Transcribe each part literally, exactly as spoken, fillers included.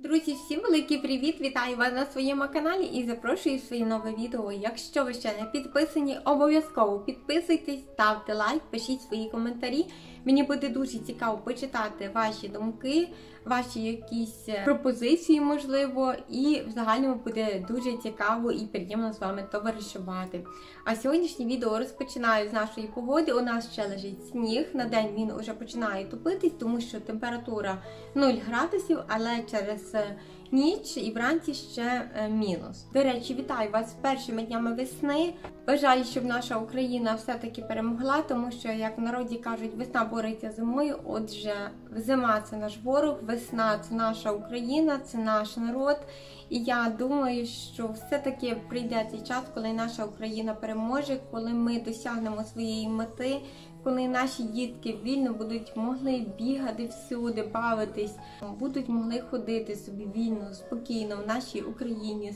Друзі, всім великий привіт! Вітаю вас на своєму каналі і запрошую в своє нове відео. Якщо ви ще не підписані, обов'язково підписуйтесь, ставте лайк, пишіть свої коментарі. Мені буде дуже цікаво почитати ваші думки, ваші якісь пропозиції, можливо, і в загальному буде дуже цікаво і приємно з вами товаришувати. А сьогоднішнє відео розпочинаю з нашої погоди. У нас ще лежить сніг, на день він вже починає топитись, тому що температура нуль градусів, але через ніч і вранці ще мінус. До речі, вітаю вас з першими днями весни. Бажаю, щоб наша Україна все-таки перемогла, тому що, як в народі кажуть, весна бореться з зимою. Отже, зима – це наш ворог, весна – це наша Україна, це наш народ. І я думаю, що все-таки прийде цей час, коли наша Україна переможе, коли ми досягнемо своєї мети, коли наші дітки вільно будуть могли бігати всюди, бавитись, будуть могли ходити собі вільно, спокійно в нашій Україні.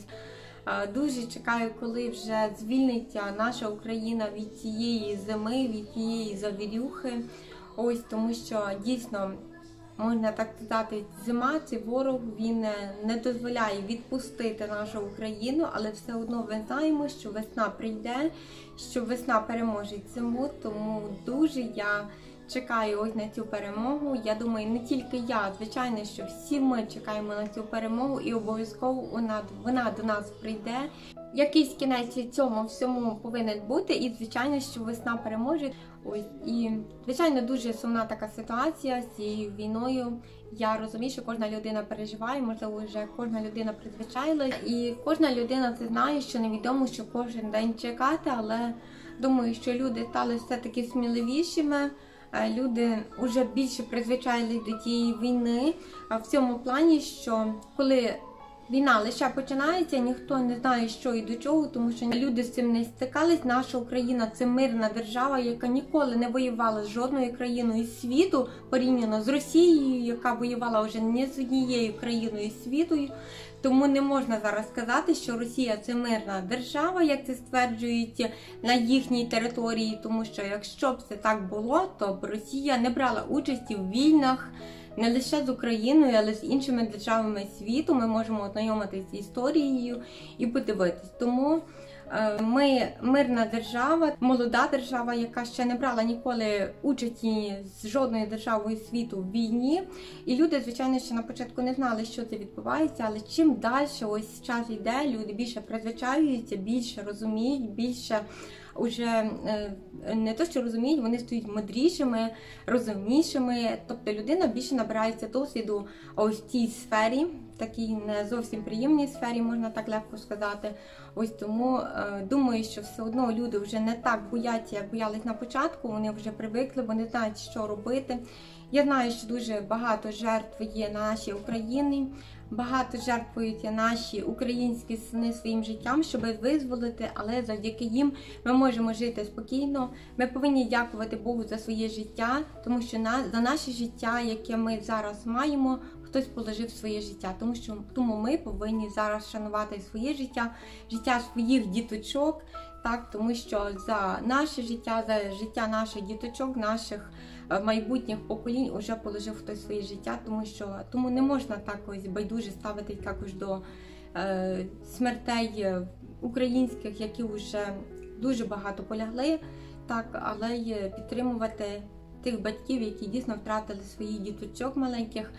Дуже чекаю, коли вже звільниться наша Україна від цієї зими, від цієї завірюхи. Ось, тому що дійсно, можна так сказати, зима, цей ворог, він не дозволяє відпустити нашу Україну, але все одно ми знаємо, що весна прийде, що весна переможе зиму, тому дуже я чекаю ось на цю перемогу. Я думаю, не тільки я, звичайно, що всі ми чекаємо на цю перемогу і обов'язково вона, вона до нас прийде. Якийсь кінець цьому всьому повинен бути і, звичайно, що весна переможе. Ось, і, звичайно, дуже сумна така ситуація з цією війною. Я розумію, що кожна людина переживає, можливо, вже кожна людина призвичаїлась. І кожна людина це знає, що невідомо, що кожен день чекати, але думаю, що люди стали все-таки сміливішими. Люди вже більше призвичаїлись до тієї війни, в цьому плані, що коли війна лише починається, ніхто не знає, що і до чого, тому що люди з цим не стикались. Наша Україна – це мирна держава, яка ніколи не воювала з жодною країною світу, порівняно з Росією, яка воювала вже не з однією країною світу. Тому не можна зараз сказати, що Росія – це мирна держава, як це стверджують на їхній території, тому що якщо б це так було, то б Росія не брала участі в війнах, не лише з Україною, але з іншими державами світу. Ми можемо ознайомитися з історією і подивитись. Тому ми мирна держава, молода держава, яка ще не брала ніколи участі з жодною державою світу в війні. І люди, звичайно, ще на початку не знали, що це відбувається, але чим далі ось час йде, люди більше призвичаюються, більше розуміють, більше уже не то, що розуміють, вони стають мудрішими, розумнішими. Тобто людина більше набирається досвіду ось в цій сфері, такій не зовсім приємній сфері, можна так легко сказати. Ось тому е, думаю, що все одно люди вже не так бояться, як боялись на початку, вони вже привикли, вони знають, що робити. Я знаю, що дуже багато жертв є на нашій Україні, багато жертвують наші українські сини своїм життям, щоб визволити, але завдяки їм ми можемо жити спокійно. Ми повинні дякувати Богу за своє життя, тому що на, за наше життя, яке ми зараз маємо, хтось положив своє життя, тому що тому ми повинні зараз шанувати своє життя, життя своїх діточок, так, тому що за наше життя, за життя наших діточок, наших майбутніх поколінь вже положив хтось своє життя, тому що тому не можна так ось байдуже ставити також до е, смертей українських, які вже дуже багато полягли, так, але й підтримувати тих батьків, які дійсно втратили своїх діточок маленьких,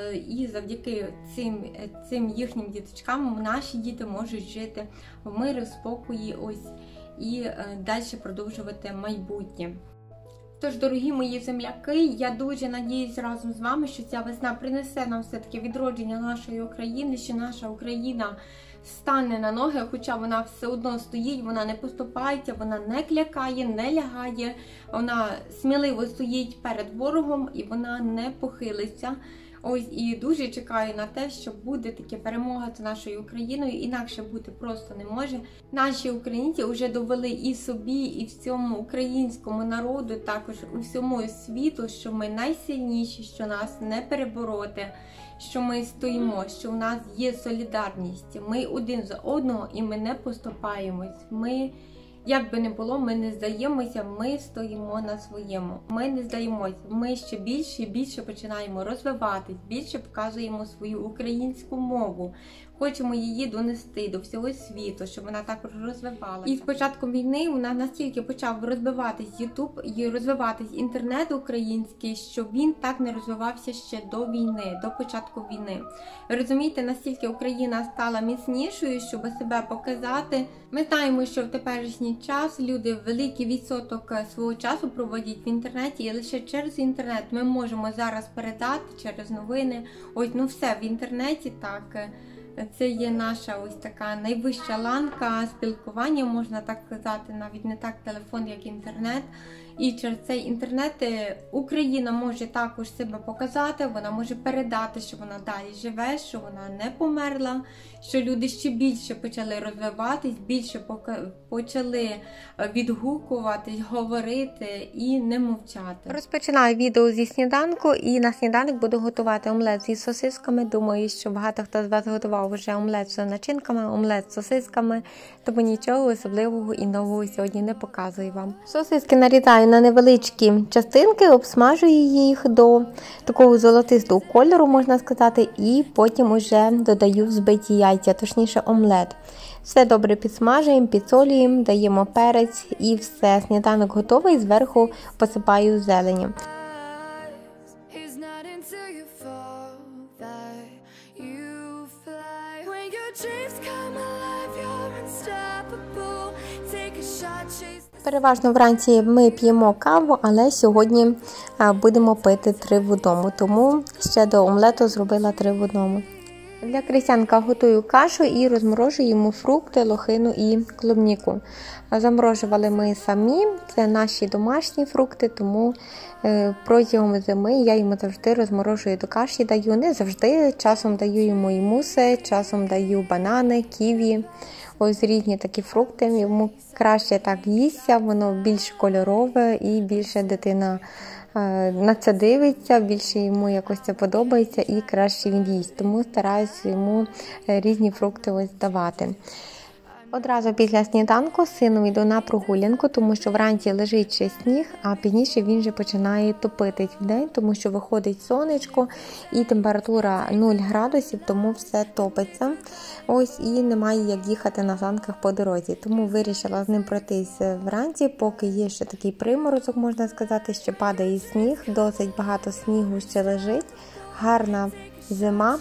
і завдяки цим, цим їхнім діточкам наші діти можуть жити в мирі, в спокої, ось, і далі продовжувати майбутнє. Тож, дорогі мої земляки, я дуже надіюсь разом з вами, що ця весна принесе нам все-таки відродження нашої України, що наша Україна стане на ноги, хоча вона все одно стоїть, вона не поступається, вона не клякає, не лягає, вона сміливо стоїть перед ворогом і вона не похилиться. Ось, і дуже чекаю на те, що буде таке перемога з нашою Україною, інакше бути просто не може. Наші українці вже довели і собі, і всьому українському народу, також у всьому світу, що ми найсильніші, що нас не перебороти, що ми стоїмо, що в нас є солідарність, ми один за одного і ми не поступаємось. Ми Як би не було, ми не здаємося, ми стоїмо на своєму. Ми не здаємося, ми ще більше і більше починаємо розвиватись, більше показуємо свою українську мову. Хочемо її донести до всього світу, щоб вона також розвивалася. І з початком війни у нас настільки почав розвиватись Ютуб і розвиватись інтернет український, що він так не розвивався ще до війни, до початку війни. Ви розумієте, настільки Україна стала міцнішою, щоб себе показати. Ми знаємо, що в теперішній час люди великий відсоток свого часу проводять в інтернеті, і лише через інтернет ми можемо зараз передати через новини. Ось, ну все в інтернеті так. Це є наша ось така найвища ланка спілкування, можна так сказати, навіть не так телефон, як інтернет. І через цей інтернет Україна може також себе показати, вона може передати, що вона далі живе, що вона не померла, що люди ще більше почали розвиватись, більше почали відгукуватись, говорити і не мовчати. Розпочинаю відео зі сніданку, і на сніданок буду готувати омлет зі сосисками. Думаю, що багато хто з вас готував вже омлет з начинками, омлет з сосисками, тому нічого особливого і нового сьогодні не показую вам. Сосиски нарізаю на невеличкі частинки, обсмажую їх до такого золотистого кольору, можна сказати, і потім уже додаю взбиті яйця, точніше омлет. Все добре підсмажуємо, підсолюємо, даємо перець і все. Сніданок готовий, зверху посипаю зеленню. Переважно вранці ми п'ємо каву, але сьогодні будемо пити три в одному, тому ще до омлету зробила три в одному. Для крестянка готую кашу і розморожую йому фрукти, лохину і клубніку. Заморожували ми самі, це наші домашні фрукти, тому протягом зими я йому завжди розморожую до каші, даю не завжди, часом даю йому і муси, часом даю банани, ківі. Ось різні такі фрукти, йому краще так їсться, воно більш кольорове і більше дитина на це дивиться, більше йому якось це подобається і краще він їсть. Тому стараюся йому різні фрукти ось давати. Одразу після сніданку з сином йду на прогулянку, тому що вранці лежить ще сніг, а пізніше він вже починає топитись в день, тому що виходить сонечко і температура нуль градусів, тому все топиться. Ось і немає як їхати на санках по дорозі. Тому вирішила з ним пройтись вранці, поки є ще такий приморозок, можна сказати, що падає сніг, досить багато снігу ще лежить, гарна зима.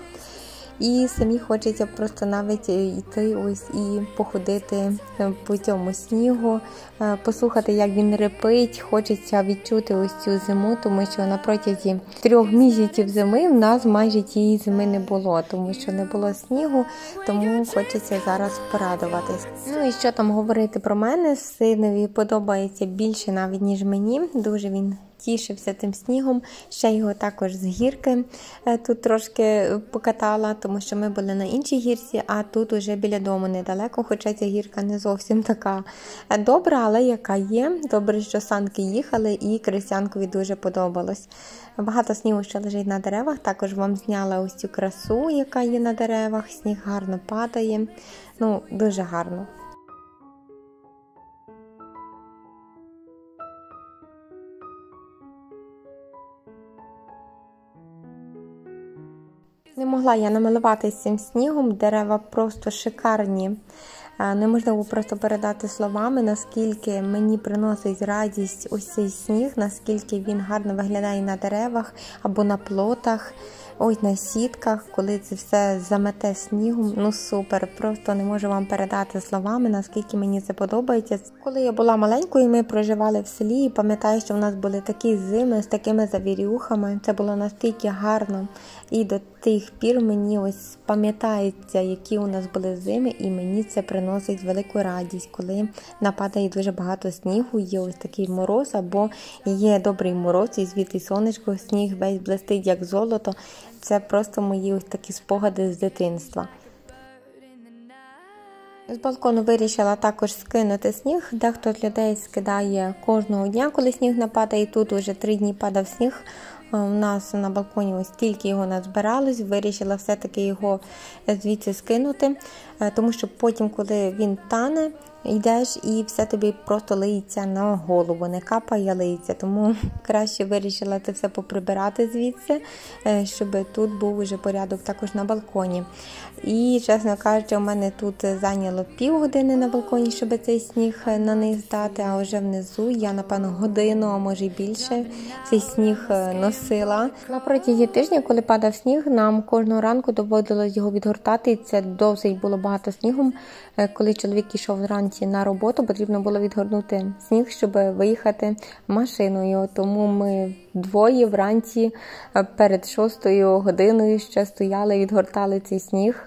І самі хочеться просто навіть йти ось і походити по цьому снігу, послухати, як він рипить, хочеться відчути ось цю зиму, тому що на протязі трьох місяців зими в нас майже тієї зими не було, тому що не було снігу, тому хочеться зараз порадуватись. Ну і що там говорити про мене, синові подобається більше навіть, ніж мені, дуже він тішився тим снігом, ще його також з гірки тут трошки покатала, тому що ми були на іншій гірці, а тут уже біля дому недалеко, хоча ця гірка не зовсім така добра, але яка є. Добре, що санки їхали і крестянкові дуже подобалось. Багато снігу ще лежить на деревах, також вам зняла ось цю красу, яка є на деревах, сніг гарно падає, ну дуже гарно. Не могла я намилуватися цим снігом, дерева просто шикарні. Неможливо просто передати словами, наскільки мені приносить радість ось цей сніг, наскільки він гарно виглядає на деревах або на плотах, ось на сітках, коли це все замете снігом. Ну супер, просто не можу вам передати словами, наскільки мені це подобається. Коли я була маленькою, ми проживали в селі і пам'ятаю, що в нас були такі зими з такими завірюхами. Це було настільки гарно. І до тих пір мені ось пам'ятається, які у нас були зими, і мені це приносить велику радість, коли нападає дуже багато снігу, є ось такий мороз, або є добрий мороз, і звідти сонечко, сніг весь блистить як золото. Це просто мої ось такі спогади з дитинства. З балкону вирішила також скинути сніг. Дехто з людей скидає кожного дня, коли сніг нападає. Тут уже три дні падав сніг. У нас на балконі ось тільки його назбиралось. Вирішила все-таки його звідси скинути, тому що потім, коли він тане, йдеш і все тобі просто лиється на голову, не капає, лиється. Тому краще вирішила це все поприбирати звідси, щоб тут був уже порядок також на балконі. І, чесно кажучи, у мене тут зайняло півгодини на балконі, щоб цей сніг на низ дати, а вже внизу я, напевно, годину, а може й більше, цей сніг носила. На протязі тижня, коли падав сніг, нам кожного ранку доводилось його відгортати, і це досить було багато снігу. Коли чоловік йшов вранці на роботу, потрібно було відгорнути сніг, щоб виїхати машиною. Тому ми двоє вранці перед шостою годиною ще стояли, відгортали цей сніг.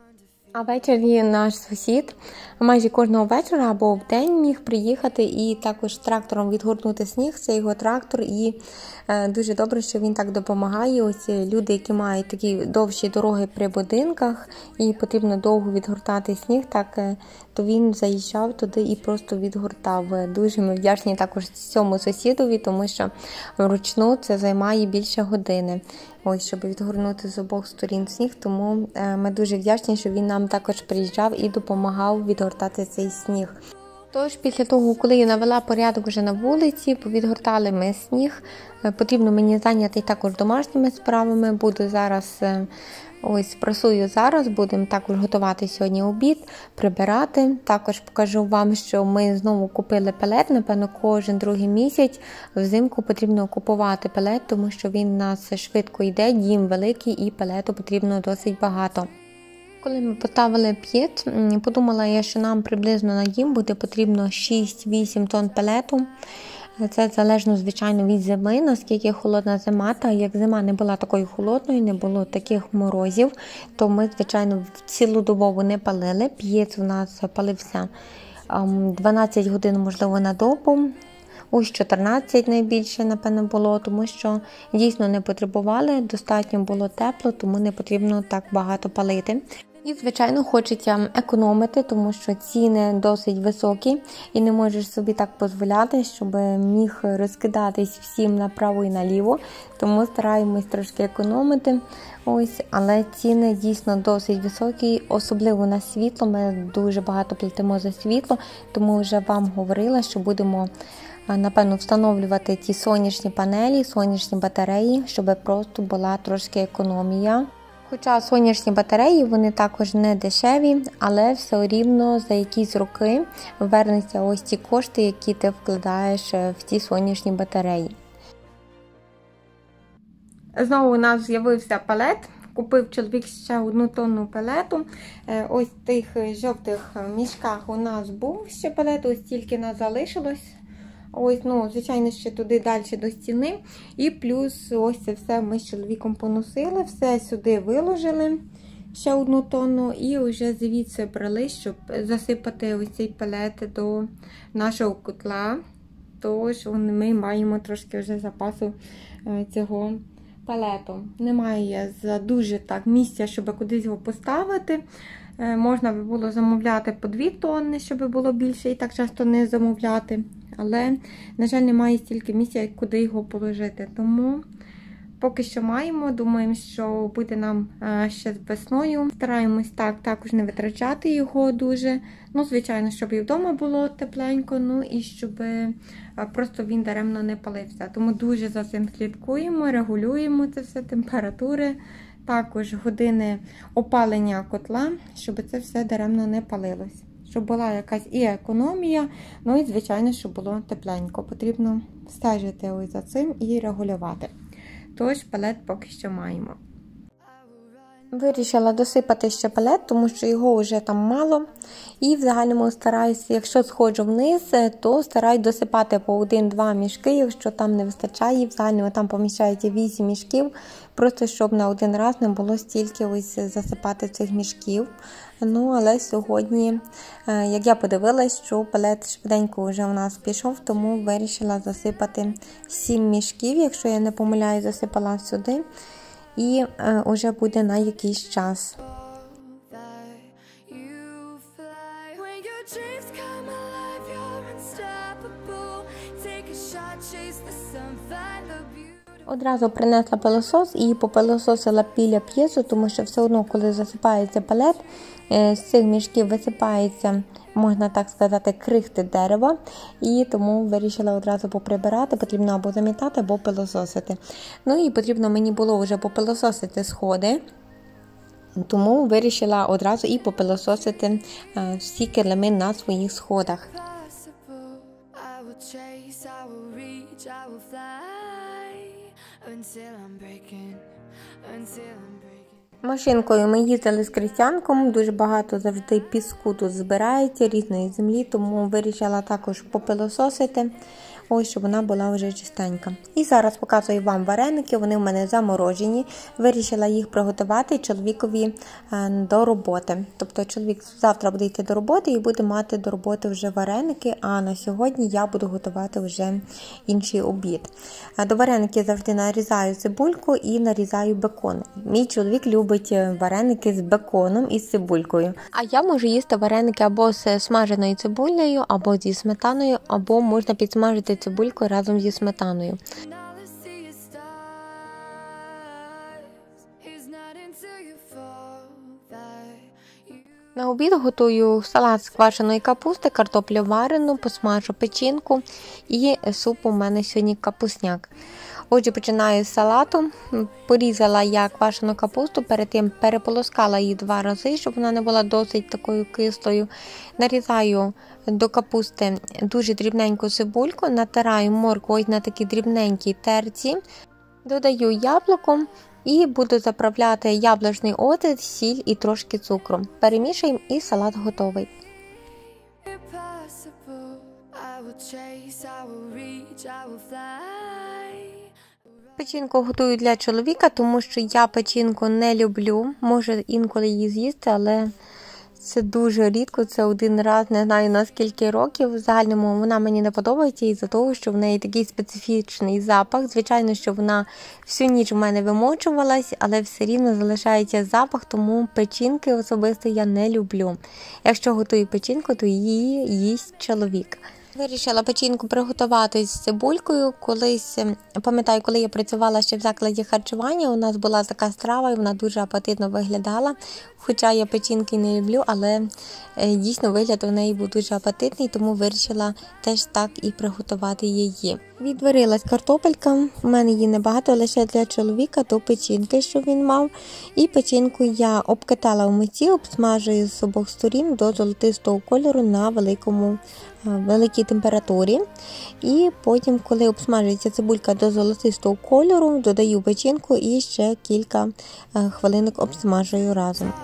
А ввечері наш сусід майже кожного вечора або в день міг приїхати і також трактором відгорнути сніг. Це його трактор, і е, дуже добре, що він так допомагає. Ось люди, які мають такі довші дороги при будинках і потрібно довго відгортати сніг, так е, то він заїжджав туди і просто відгортав. Дуже ми вдячні також цьому сусідові, тому що вручну це займає більше години. Ось, щоб відгорнути з обох сторін сніг, тому ми дуже вдячні, що він нам також приїжджав і допомагав відгортати цей сніг. Тож, після того, коли я навела порядок вже на вулиці, повідгортали ми сніг, потрібно мені зайняти також домашніми справами, буду зараз... Ось, прасую зараз, будемо також готувати сьогодні обід, прибирати. Також покажу вам, що ми знову купили пелет, напевно, кожен другий місяць взимку потрібно купувати пелет, тому що він у нас швидко йде, дім великий і пелету потрібно досить багато. Коли ми поставили п'єт, подумала я, що нам приблизно на дім буде потрібно шість-вісім тонн пелету. Це залежно, звичайно, від зими, наскільки холодна зима, та як зима не була такою холодною, не було таких морозів, то ми, звичайно, цілодобово не палили. П'єц у нас палився дванадцять годин, можливо, на добу. Ось чотирнадцять найбільше, напевно, було, тому що дійсно не потребували, достатньо було тепло, тому не потрібно так багато палити. І, звичайно, хочеться економити, тому що ціни досить високі і не можеш собі так дозволяти, щоб міг розкидатись всім направо і наліво. Тому стараємось трошки економити. Ось, але ціни дійсно досить високі, особливо на світло. Ми дуже багато платимо за світло, тому вже вам говорила, що будемо, напевно, встановлювати ті сонячні панелі, сонячні батареї, щоб просто була трошки економія. Хоча сонячні батареї, вони також не дешеві, але все рівно за якісь роки вернуться ось ті кошти, які ти вкладаєш в ті сонячні батареї. Знову у нас з'явився пелет. Купив чоловік ще одну тонну пелету. Ось в тих жовтих мішках у нас був ще пелет, ось тільки нас залишилось. Ось, ну, звичайно, ще туди далі до стіни. І плюс ось це все ми з чоловіком поносили, все сюди виложили, ще одну тонну, і вже звідси брали, щоб засипати ось цей пелет до нашого котла. Тож ми маємо трошки вже запасу цього пелету. Немає за дуже так місця, щоб кудись його поставити. Можна би було замовляти по дві тонни, щоб було більше і так часто не замовляти. Але, на жаль, немає стільки місця, куди його положити. Тому поки що маємо, думаємо, що буде нам ще з весною. Стараємось так також не витрачати його дуже. Ну, звичайно, щоб і вдома було тепленько, ну і щоб просто він даремно не палився. Тому дуже за цим слідкуємо, регулюємо це все, температури. Також години опалення котла, щоб це все даремно не палилось. Щоб була якась і економія, ну і, звичайно, щоб було тепленько. Потрібно стежити ось за цим і регулювати. Тож, пелет поки що маємо. Вирішила досипати ще пелет, тому що його вже там мало. І в загальному стараюся, якщо сходжу вниз, то стараюсь досипати по один-два мішки, якщо там не вистачає. В загальному там поміщається вісім мішків, просто щоб на один раз не було стільки ось засипати цих мішків. Ну, але сьогодні, як я подивилась, що пелет швиденько вже у нас пішов, тому вирішила засипати сім мішків, якщо я не помиляю, засипала сюди. І е, вже буде на якийсь час. Одразу принесла пилосос і попилососила біля п'єсу, тому що все одно, коли засипається палет, з цих мішків висипається, можна так сказати, крихти дерева, і тому вирішила одразу поприбирати, потрібно або замітати, або пилососити. Ну і потрібно мені було вже попилососити сходи, тому вирішила одразу і попилососити всі килими на своїх сходах. Машинкою ми їздили з Крістянком, дуже багато завжди піску тут збирається, різної землі, тому вирішила також попилососити, ось, щоб вона була вже чистенька. І зараз показую вам вареники, вони в мене заморожені, вирішила їх приготувати чоловікові до роботи. Тобто чоловік завтра буде йти до роботи і буде мати до роботи вже вареники, а на сьогодні я буду готувати вже інший обід. До вареників завжди нарізаю цибульку і нарізаю бекон. Мій чоловік любить вареники з беконом і з цибулькою. А я можу їсти вареники або з смаженою цибулею, або зі сметаною, або можна підсмажити цибульку разом зі сметаною. На обід готую салат з квашеної капусти, картоплю варену, посмажу печінку і суп у мене сьогодні капусняк. Отже, починаю з салату. Порізала я квашену капусту, перед тим переполоскала її два рази, щоб вона не була досить такою кислою. Нарізаю до капусти дуже дрібненьку цибульку, натираю моркву ось на такі дрібненькі терці, додаю яблуко і буду заправляти яблучний оцет, сіль і трошки цукру. Перемішуємо і салат готовий. Печінку готую для чоловіка, тому що я печінку не люблю. Можу інколи її з'їсти, але це дуже рідко, це один раз, не знаю на скільки років. В загальному вона мені не подобається із-за того, що в неї такий специфічний запах. Звичайно, що вона всю ніч у мене вимочувалась, але все рівно залишається запах, тому печінки особисто я не люблю. Якщо готую печінку, то її їсть чоловік. Вирішила печінку приготувати з цибулькою. Колись, пам'ятаю, коли я працювала ще в закладі харчування, у нас була така страва, і вона дуже апетитно виглядала. Хоча я печінки не люблю, але дійсно вигляд у неї був дуже апетитний, тому вирішила теж так і приготувати її. Відварилась картопелька, у мене її небагато, лише для чоловіка, до печінки, що він мав. І печінку я обкатала в мисці, обсмажую з обох сторін до золотистого кольору на великому, великій температурі. І потім, коли обсмажується цибулька до золотистого кольору, додаю печінку і ще кілька хвилинок обсмажую разом.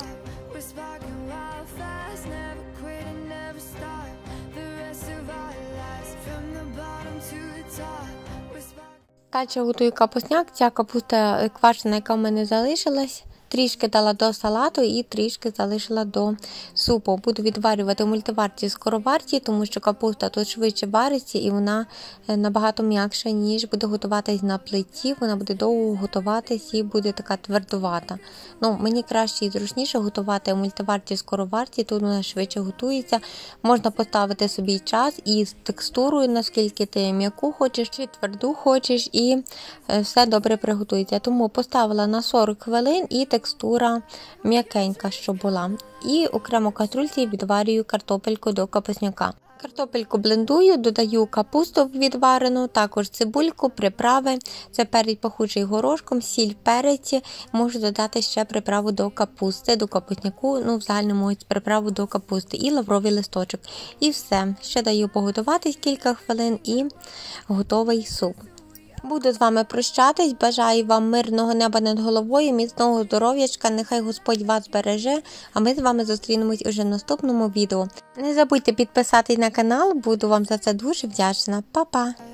Далі готую капусняк. Ця капуста квашена, яка в мене залишилась, трішки дала до салату і трішки залишила до супу. Буду відварювати в мультиварці скороварці, тому що капуста тут швидше вариться і вона набагато м'якша, ніж буде готуватись на плиті. Вона буде довго готуватись і буде така твердувата. Ну, мені краще і зручніше готувати в мультиварці скороварці, тут вона швидше готується. Можна поставити собі час і з текстурою, наскільки ти м'яку хочеш чи тверду хочеш, і все добре приготується. Тому поставила на сорок хвилин і текстура м'якенька, що була. І окремо каструльці відварюю картопельку до капусняка. Картопельку блендую, додаю капусту відварену, також цибульку, приправи. Це перець пахучий горошком, сіль, перець. Можу додати ще приправу до капусти, до капусняку, ну в загальному ось приправу до капусти і лавровий листочок. І все. Ще даю поготуватись кілька хвилин і готовий суп. Буду з вами прощатись, бажаю вам мирного неба над головою, міцного здоров'ячка, нехай Господь вас береже, а ми з вами зустрінемось уже в наступному відео. Не забудьте підписатись на канал, буду вам за це дуже вдячна. Па-па!